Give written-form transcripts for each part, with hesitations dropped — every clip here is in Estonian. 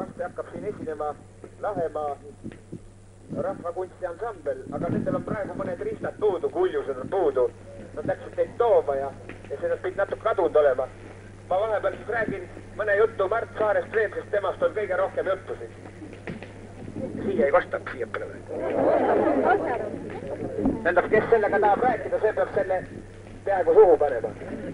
varsti hakkab siin esinema Lahemaa rahvakunsti ansambel, aga nendel on praegu mõned riistad puudu, kuljused on puudu. Nad läksid neid tooma ja see pidi natuke kadunud olema. Ma vahepeal siis räägin mõne juttu Mart Saarest veel, sest temast on kõige rohkem juttu siis. Siia ei kostaks, siia peale. Tähendab, kes sellega tahab rääkida, see peab selle peaaegu suhu panema.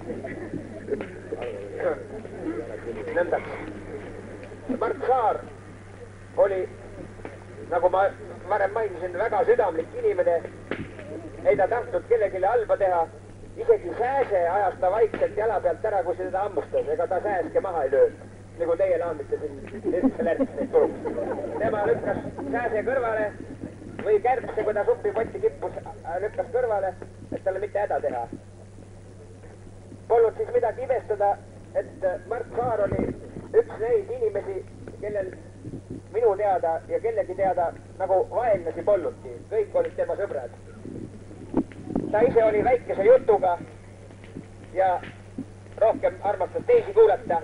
Nõndaks. Mart Saar oli, nagu ma varem mainisin, väga südamlik inimene. Ei ta tahtnud kellelegi halba teha. Isegi sääse ajas ta vaikselt jala pealt ära, kui seda ammustas. Ega ta sääske maha ei löönud. Nagu teie laamite siin üldse lärts neid puruks. Tema lükkas sääse kõrvale või kärbse, kui ta supipotti kippus, lükkas kõrvale, et talle mitte häda teha. Polnud siis midagi imestada, et Mart Saar oli üks neid inimesi, kellel minu teada ja kellegi teada nagu vaenlasi polnudki. Kõik olid tema sõbrad. Ta ise oli väikese jutuga ja rohkem armastas teisi kuulata.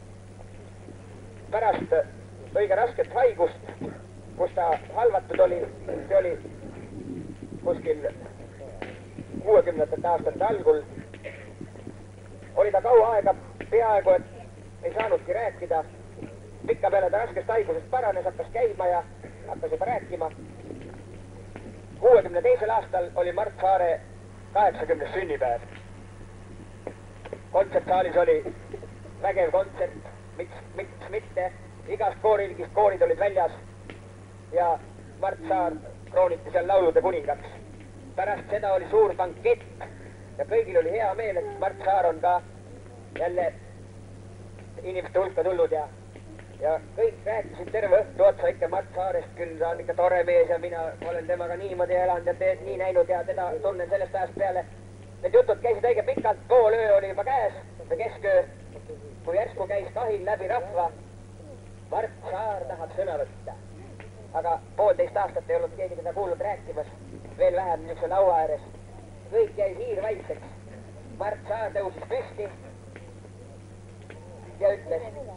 Pärast õige rasket haigust, kus ta halvatud oli, see oli kuskil 60. aastate algul, oli ta kaua aega peaaegu, et ei saanudki rääkida. Pikka peale ta raskest haigusest paranes, hakkas käima ja hakkas juba rääkima. 62. aastal oli Mart Saare 80. sünnipäev. Kontsertsaalis oli vägev kontsert, miks mitte. Igast kooriligist koorid olid väljas ja Mart Saar krooniti seal laulude kuningaks. Pärast seda oli suur bankett ja kõigil oli hea meel, et Mart Saar on ka jälle inimeste hulka tulnud ja kõik rääkisid terve õhtu otsa ikka Mart Saarest, küll ta on ikka tore mees ja mina olen temaga niimoodi elanud ja nii näinud ja teda tunnen sellest ajast peale. Need jutud käisid õige pikalt, pool öö oli juba käes, kesköö, kui järsku käis kahil läbi rahva. Mart Saar tahab sõna võtta. Aga 1,5 aastat ei olnud keegi teda kuulnud rääkimas, veel vähem niisuguse laua ääres. Kõik jäi hiirvaitseks. Mart Saar tõusis püsti ja ütles: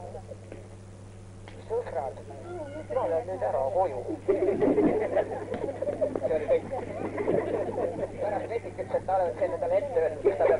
sõbrad, ma olen nüüd ära koju. See oli kõik. Pärast Vetik ütles, et ta oled selle talle ette öelnud, mis ta peab